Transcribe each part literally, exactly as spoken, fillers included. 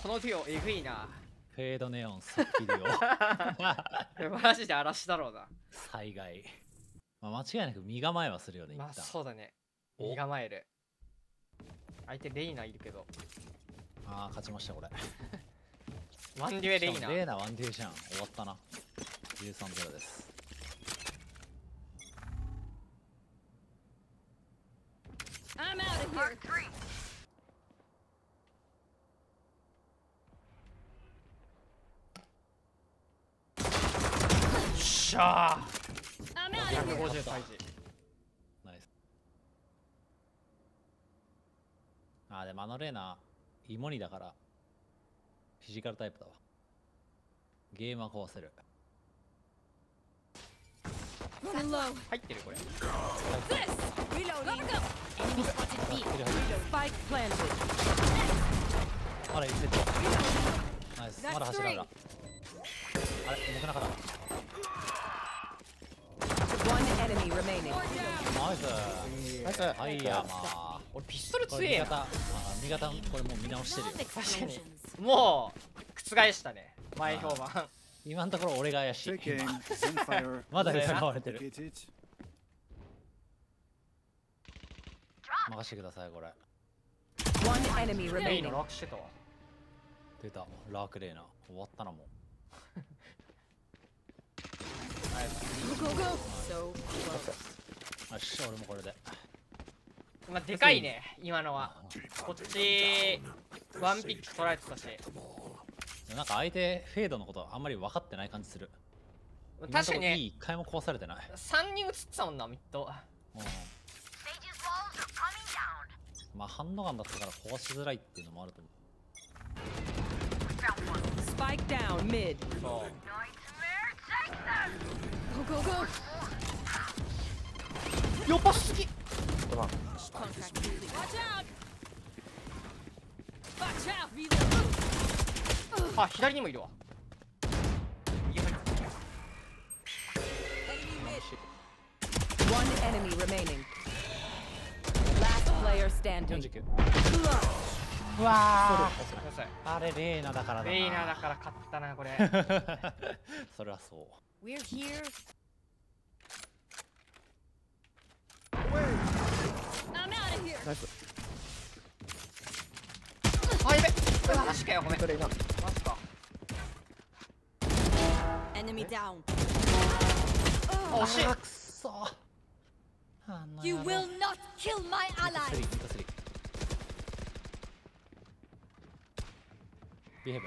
このデュオえぐいな。 フェードネオンさっきデュオマジで嵐だろうな。 災害、まあ、間違いなく身構えはするよね。 まあ一旦そうだね。 お身構える。相手レイナいるけど。 ああ勝ちましたこれ。 ワンデュエレイナ。 しかもレーナワンデューじゃん。終わったな。じゅうさんゼロです。 I'm out of here. しゃー。 I'm out ひゃ of く here. ごじゅう対峙。 ナイス。あーでもあのレーナイモニだからフィジカルタイプだわ。ゲームは壊せる。 Running low. 入ってるこれ。 This. Reloading. Enemy spotted B. Spike planted. まだいってる。ナイス。まだ走らんだ。あれ僕の中だ。 One enemy remaining. ナイス。 ナイス。 はいやまあ俺ピストルこれ味方、 強えな。 あ味方これもう見直してるよ。 確かに。もう覆したね。前評判。 今のところ俺が怪しい。 Check in. Zenfire. まだ疑われてる。 Located. 任してくださいこれ。 One enemy レイの remaining. ロックしてたわ。 出たラークレーナ終わったなもう。 Go go go. So close. よし俺もこれで。 まあでかいね今のは。こっちワンピック取られてたし。 なんか相手フェードのことあんまり分かってない感じする。 確かにね。 いい一回も壊されてない。 さんにん映ってたもんなミッド。 うんまあハンドガンだったから壊しづらいっていうのもあると思う。 Spike down mid. そう Go go go. やばすぎ。 Contract complete. Watch out. Watch out. Reload. あ左にもいるわ。右入って One enemy remaining. Last player よん standing. じゅうきゅう。 うわー。ごめんなさい。 あれレーナだからだな。 レイナーだから勝ったなこれ。 それはそう。 We're here. I'm out of here. あやべ。うわマジかよごめん。マジか。 Enemy down. あ惜しい。 あくそ。あの You 野郎 will not kill my ミッド ally. スリーミッドスリー。ビヘブ。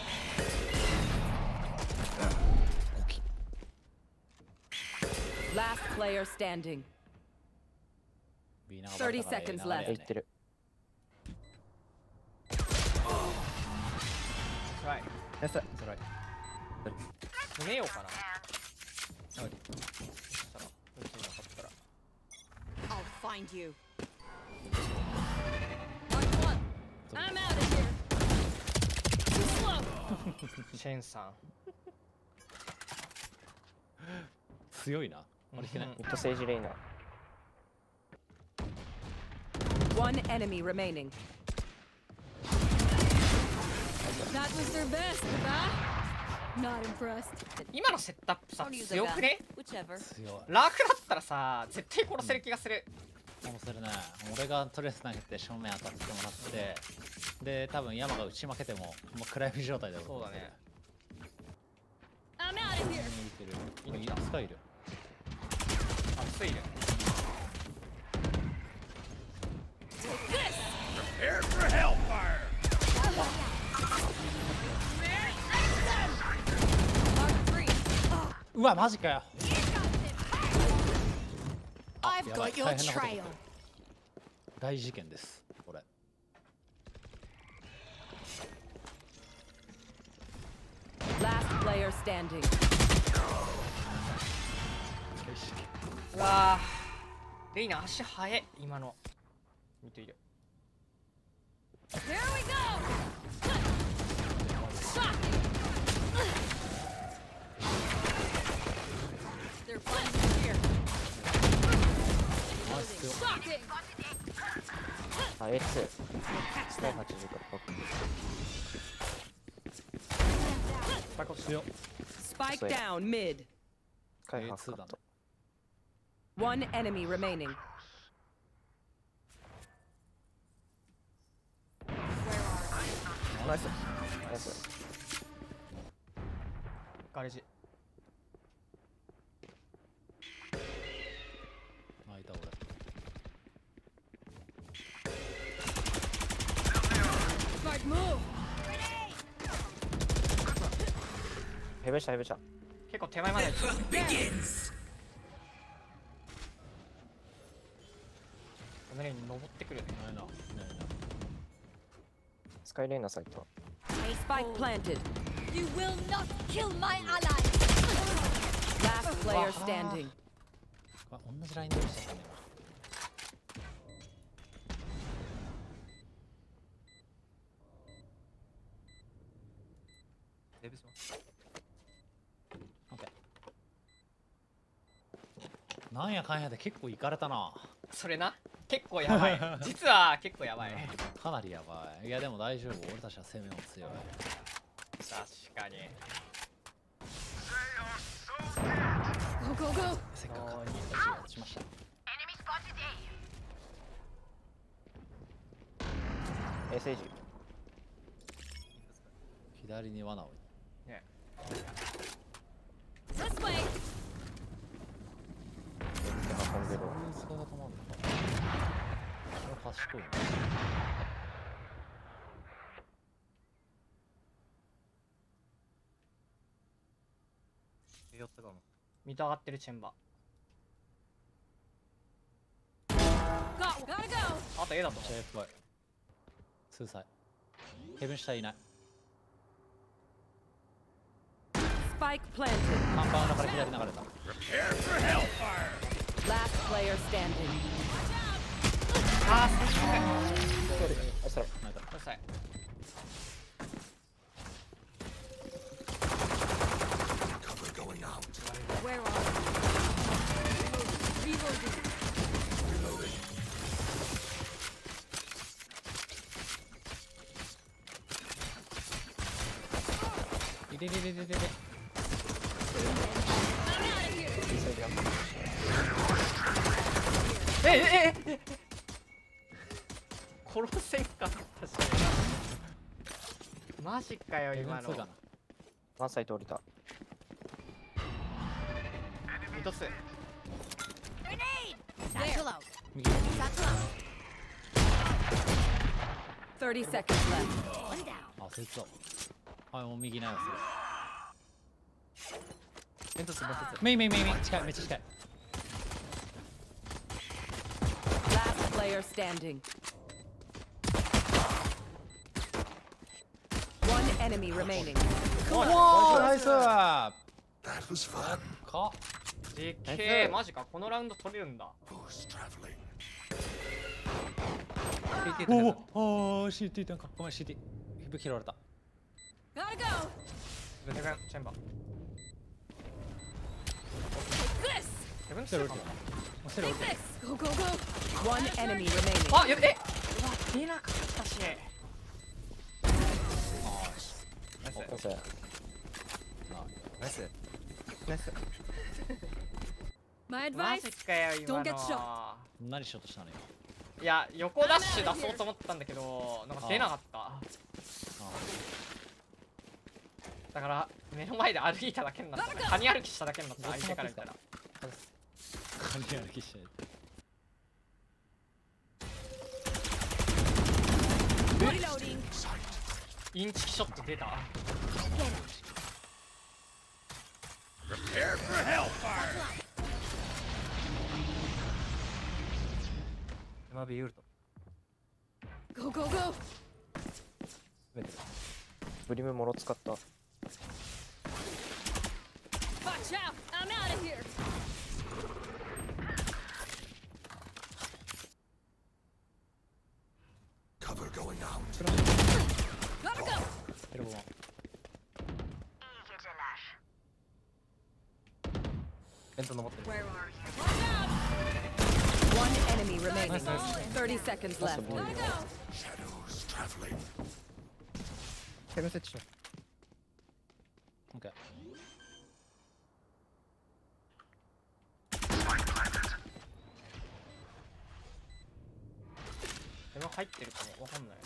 Last player standing. ビーナが thirty seconds left. 言ってる。 つらい。 ナイス。 辛い。 詰めようかな。そしたら打つなかったら。 I'll find you. Mark one. I'm out of here. Too slow. シェンさん。 強いな。あれ引けない。 うんミッドセージレイナー。 One enemy remaining. That was their best, huh? Not impressed. 今のセットアップさ Don't use a 強 gun. くね。 Whichever. 強い。 ラークだったらさ絶対殺せる気がする。 もうそれね、俺がとりあえず投げて正面当たってもらって、で、多分山が打ち負けても、もう暗闇状態だろそうだね。 I'm out of here. いるいる。スカイいる。 あスイル。 Prepare for hellfire. Mark three. うわ、マジかよ。 I've やばい got your 大変なこと trail. 大事件です、これ。 Last player standing. うわーレイナ足速え今の。見ている。 Here we go. Shocking. They're planting here. ナイス強い。 Shocking. あ、エーツー。 Catch もう them. はちじゅうから僕。 パイク落ちた。 強っ。 Spike So, yeah. down mid. 開 A 発ツーだねカット。 One enemy remaining. ナイス。ナイス。 ガレージ。 あ、いた俺。 Smart move. ヘベしたヘベした。 結構手前まで。このレーンに登ってくるね。 ないな。ないな。 スカイレイナサイト。 Spike planted. You will not kill my ally. Last player standing. あ、同じラインでしたね。 デブスマオッケー。なんやかんやで結構いかれたな。 それな。結構やばい。実は結構やばい。 かなりやばい。いやでも大丈夫。俺たちは攻めも強い。 確かに。 Go go go. せっかく勝ちしました。 エーセージ。 左に罠を。 ね。 This way. 運んでる。 そういう使い方もあるのか。これ賢いな。 寄ったかも。見と上がってるチェンバ Go. Gotta go. ー。あと A だと思う。 シェイプボーイ。ツーサイ。ヘブン下いない。 Spike planted. カンパウンドから左流れた。 Prepare for hellfire. Last player standing. あー、すごい。 あいつら。 なんかうるさい。 Cover going out. Where are you? Reloading. Reloading. いでいでいでいでいで。 I'm out of here. いいサイドやん。 えええええ殺せんかったし。マジかよ、今のヘブンツー。かな。 ワンサイト降りた。 ミトス。 Satchel out. 右。 Satchel out. thirty seconds left. One down. あ、そいつだ。はい、もう右ないわメントス、メントス。 それ。メインメインメインメイン。近い、めっちゃ近い。 Last player standing. One enemy remaining. おー、ナイスー。 That was fun. か。 でっけえ、マジか。このラウンド取れるんだ。 Who's traveling? おお、おー、シーティー なんか。ごめん、シーティー。武器拾われた。 Gotta go. ブテガン、チェンバー。 This. セブンツーかな。 セル降り Take てる。 this. Go go go. One enemy remaining. あ、やべえ。うわ、出なかったし。ナイス。 ナイス。 ナイス。ナイス。 My マ advice. ジかよ、今 Don't get の shot.。 何しようとしたのよ。 いや、横ダッシュ出そうと思ったんだけど、なんか出なかった。 あだから目の前で歩いただけになった。カニ歩きしただけになった。相手から見たら。 あ、感じ歩きしない。 Reloading. インチキショット出た。 Prepare for hellfire. 今ビーウルト。 Go go go. ブリムもろ使った。 Watch out. I'm out of here. Cover going out. Gotta go. エルボーン。 ベント登ってる。 Where are you? Watch out. One enemy remaining. Nice, nice. thirty seconds left. Gotta go. Shadows traveling. セブンセッチショッオッケー。 でも入ってるかもわかんない。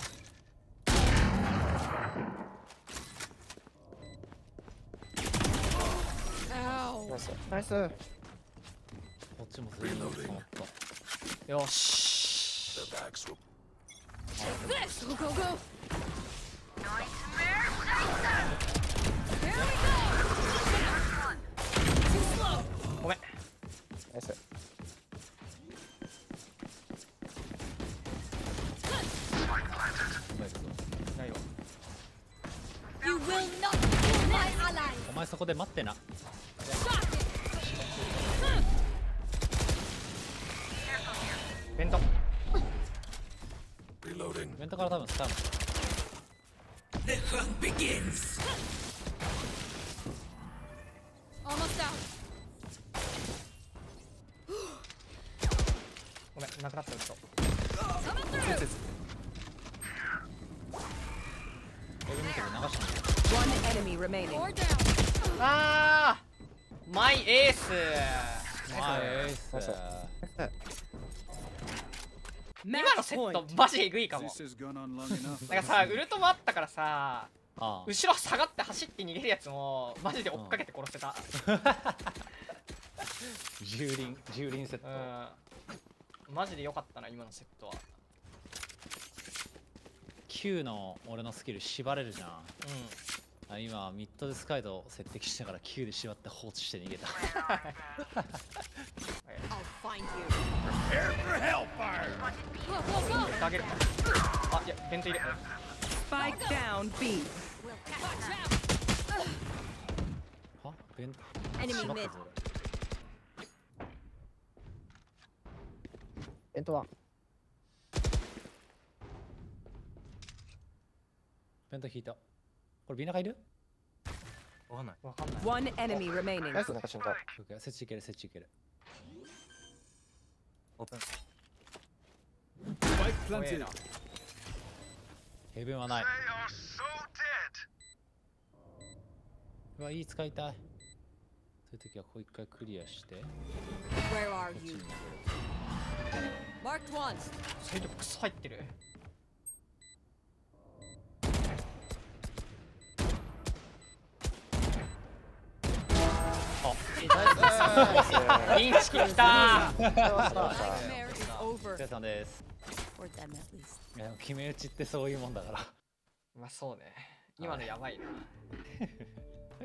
ナイスナイス。 こっちも全員捕まった。 よし The bags will This! Go, go, go! Nightmare! Here we go! Too slow! ごめん。 ナイス。 ないよ。 You will not kill my ally! お前そこで待ってな。 Stop it! ベント。 reloading. ベントから多分スタート。 The hunt begins. Almost out! ごめん、なくなったウッド。 Coming through! エビ見てる流してみる。 One enemy remaining. Four down! あーマイエース。 まあエース。 ナイス。 今のセットマジえぐいかも。 This has gone on long enough. なんかさ、ウルトもあったからさ、 ああ。 後ろ下がって走って逃げるやつもマジで追っかけて殺せた。 蹂躙蹂躙セット。 うん。マジで良かったな今のセットは。 Q の俺のスキル縛れるじゃん。 うあ、今ミッドでスカイド接敵してから Q で縛って放置して逃げた。 I'll find you. Prepare for hellfire. Go, go, go! ん。あげる。あ、いやベントいる。 Spike down B. Watch out! は？ベント Enemy 縛った mid. ぞ俺。 エントワン。 ベント引いた。これビナがいる？ わかんない。わかんない。 One enemy remaining. ナイスなんか死んだ。 オッケー、設置いける設置いける。 オープン。 Spike 怖え planted. な。 ヘブンはない。 They are so dead. うわ、いい使いたい。そういう時はここ一回クリアして、こ Where are っちに you? 逃げる。 Marked once. サイドクソ入ってる。あ、インチキ来たー。 Nightmare is お over. 疲れ様です。 For them at least. いや、決め打ちってそういうもんだから。 まあそうね。今のやばいな。